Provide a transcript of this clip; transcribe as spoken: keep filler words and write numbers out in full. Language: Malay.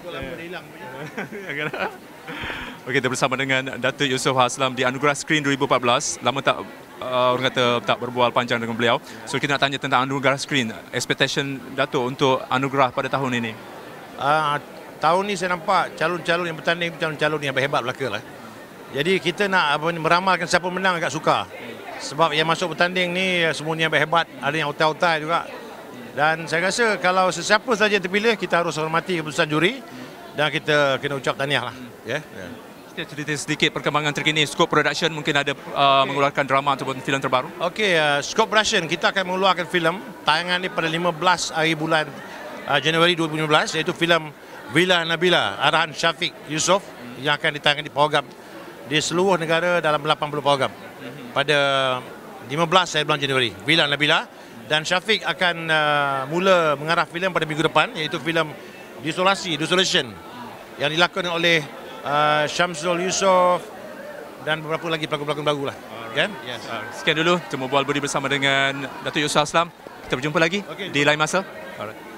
Ikut lama dia hilang. Okey, kita bersama dengan Datuk Yusof Haslam di Anugerah Skrin dua ribu empat belas. Lama tak uh, orang kata tak berbual panjang dengan beliau. So kita nak tanya tentang Anugerah Skrin. Expectation Datuk untuk anugerah pada tahun ini. Uh, tahun ni saya nampak calon-calon yang bertanding calon-calon yang berhebat belaka lah. Jadi kita nak apa, meramalkan siapa menang agak sukar. Sebab yang masuk bertanding ni semuanya yang berhebat, ada yang otai-otai juga. Dan saya rasa kalau sesiapa saja terpilih, kita harus hormati keputusan juri dan kita kena ucap tahniah lah. Ya. Yeah. Kita cerita sedikit perkembangan terkini. Scope Production mungkin ada uh, okay. mengeluarkan drama ataupun filem terbaru. Okey, uh, Scope Production kita akan mengeluarkan filem tayangan ni pada lima belas hari bulan uh, Januari dua ribu lima belas, iaitu filem Villa Nabila arahan Syafiq Yusof yang akan ditayangkan di program di seluruh negara dalam lapan puluh program pada lima belas hari bulan Januari. Villa Nabila, dan Syafiq akan uh, mula mengarah filem pada minggu depan, iaitu filem Desolasi, Desolation yang dilakukan oleh uh, Syamsul Yusof dan beberapa lagi pelakon-pelakon baru lah. Kan? Yes. Uh, sekian dulu temu bual budi bersama dengan Datuk Yusof Haslam. Kita berjumpa lagi okay. di lain masa. Alright.